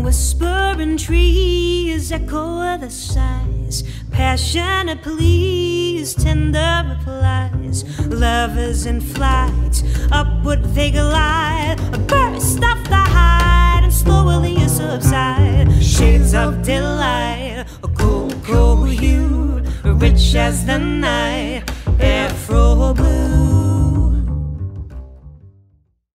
whispering trees echo the sighs, passionate pleas, tender replies. Lovers in flight, upward they glide, a burst off the height and slowly you subside. Shades of delight, a cool, cool hue, rich as the night, afro blue.